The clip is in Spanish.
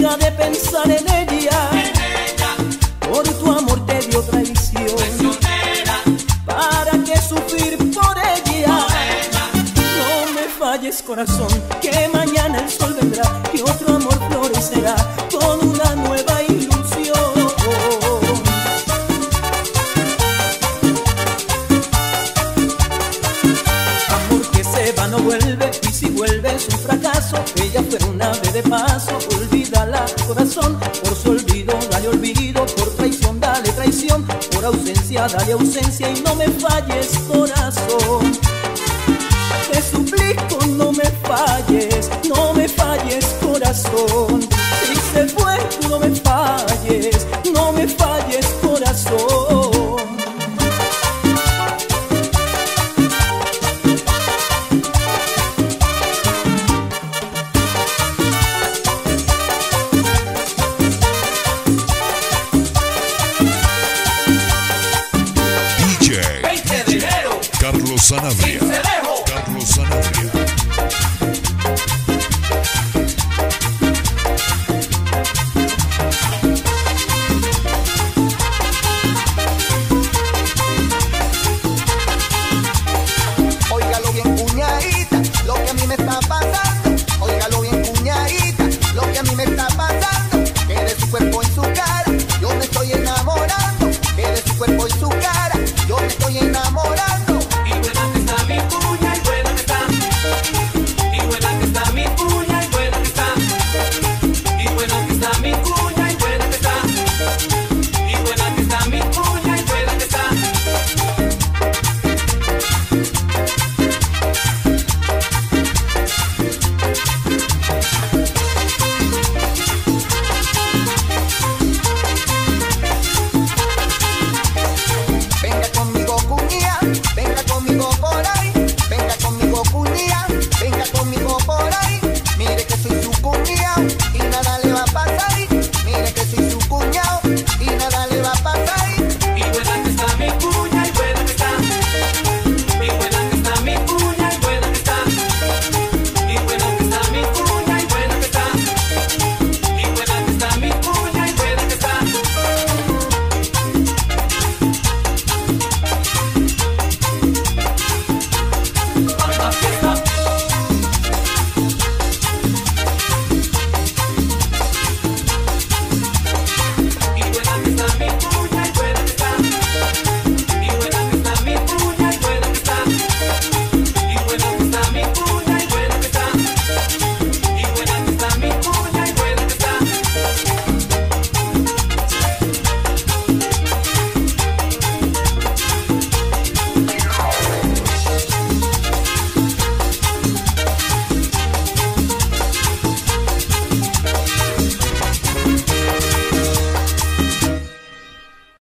deja de pensar en ella. Por tu amor te dio traición. ¿Para qué sufrir por ella? No me falles, corazón, que mañana el sol vendrá y otro amor florecerá con una nueva ilusión. Amor que se va no vuelve, y si vuelve es un fracaso. Ella fue una ave de paso, olvídala, corazón. Por su olvido dale olvido, por traición dale traición, por ausencia dale ausencia y no me falles, corazón. Te suplico, no me falles, no me falles, corazón. Si se fue, tú no me falles, no me falles, corazón. DJ Carlos Sanabria.